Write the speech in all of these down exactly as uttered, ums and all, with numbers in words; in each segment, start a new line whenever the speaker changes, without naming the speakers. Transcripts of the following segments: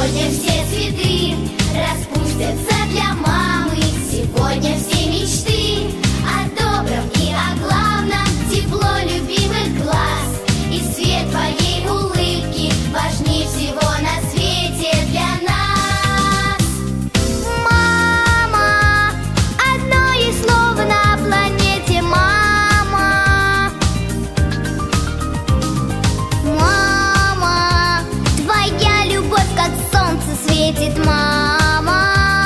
Сегодня все цветы распустятся для мамы. Сегодня все мечты о добром и о главном. Тепло любимых глаз и свет твоей улыбки важнее всего на свете для нас.
Мама, одно есть слово на планете. Мама, мама, твоя любовь как солнце светит. Мама,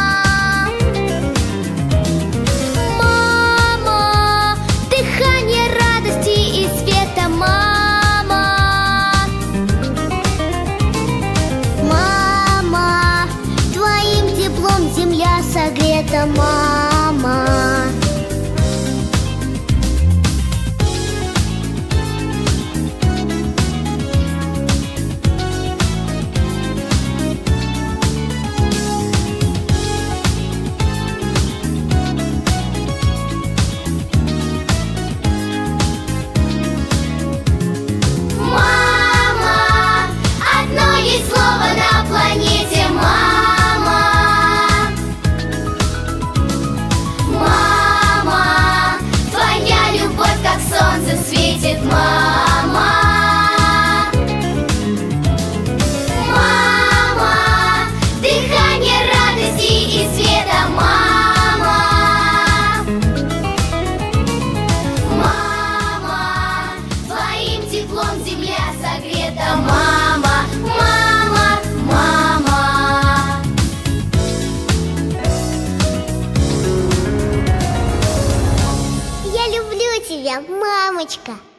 мама, дыхание радости и света. Мама, мама, твоим теплом земля согрета. Мама.
Мама, одно есть слово на планете. Мама, мама, твоя любовь как солнце светит. Мама, мама, дыхание радости и света. Мама, мама, твоим теплом земля согрета. Мама, мама, мама.
Я люблю тебя, мамочка.